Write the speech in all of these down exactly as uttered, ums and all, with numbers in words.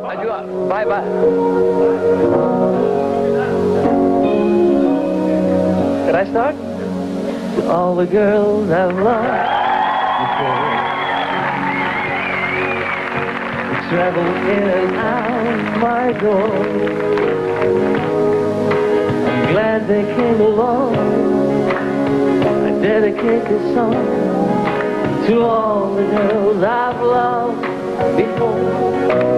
Adieu. Bye bye. Can I start? To all the girls I've loved before, travel in and out my door. I'm glad they came along. I dedicate this song to all the girls I've loved before.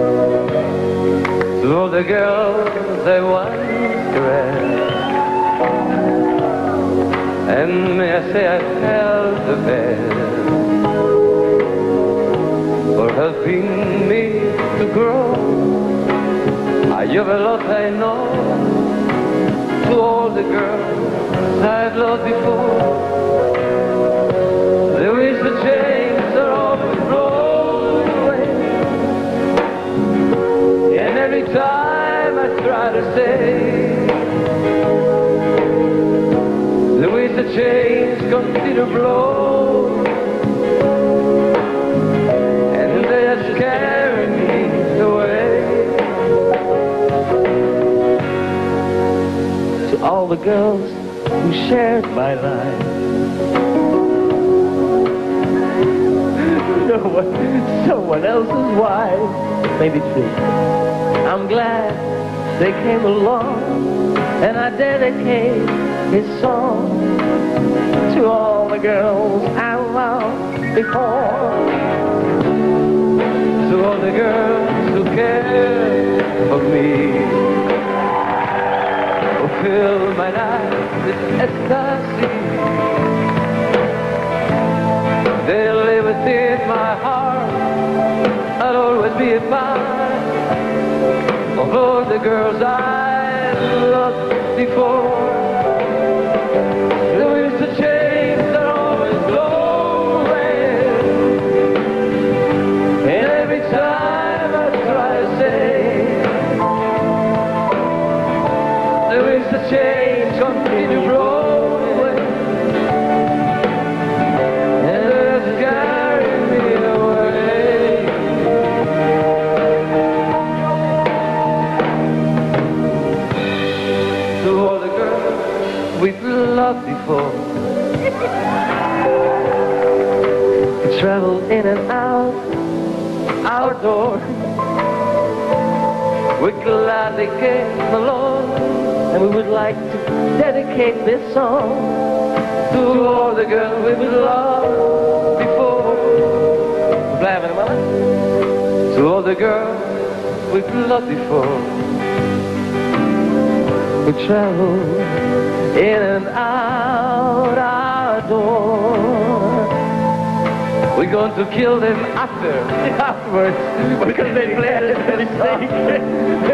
To all the girls I once caressed, and may I say I felt the best for helping me to grow. I have a lot I know. To all the girls I've loved before, there is the chains that always roll away, and every time I try to say, there is the chains continue to blow, and they just carry me away. To all the girls who shared my life, no one, someone else's wife, maybe true. I'm glad they came along, and I dedicate this song to all the girls I loved before. To all the girls who care for me, fill my life with ecstasy. They'll live within my heart, I'll always be a part of all the girls I loved before. There is the chains that always blow away, and every time I try to say, there is the chains continue to roll away, and it's carry me away. To all the girls we've loved before, we traveled in and out our door. We're glad they came along, and we would like to dedicate this song to all the girls we've loved before. To all the girls we've loved before, we travel in and out our door. We're going to kill them after, afterwards, because they played a mistake.